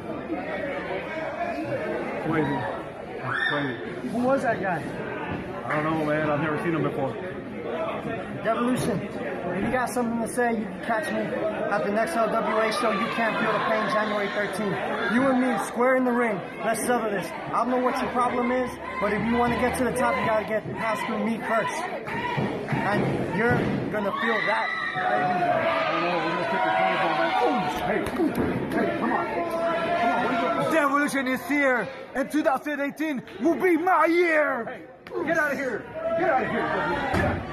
Crazy. That's crazy. Who was that guy? I don't know, man. I've never seen him before. Devolution, if you got something to say, you can catch me at the next LWA show. You Can't Feel the Pain, January 13th. You and me, square in the ring. Let's settle this. I don't know what your problem is, but if you want to get to the top, you got to get past through me first. And you're going to feel that, baby. I don't know. We're going to pick the corner, man. Hey, come on. Come on. Devolution is here, and 2018 will be my year. Hey, get out of here. Get out of here.